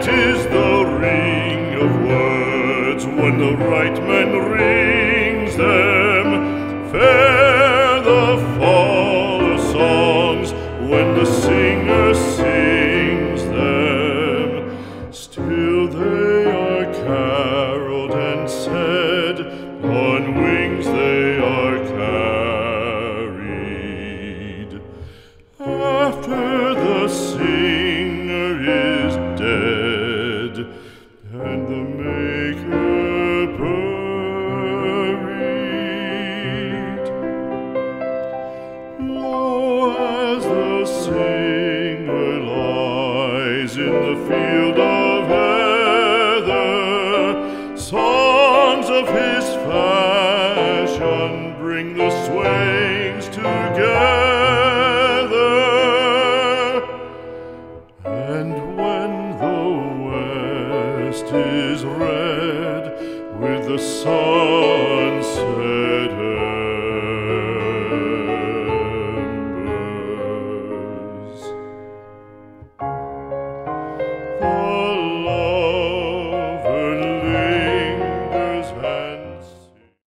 Sweet is the ring of words when the right man rings them. Fair the fall of songs when the singer sings them. Still they are caroled and said, on wings they are carried. After the singer is dead and the maker buried, lo, as the singer lies in the field of heather, songs of his fashion bring the swains together. And when the west is red with the sunset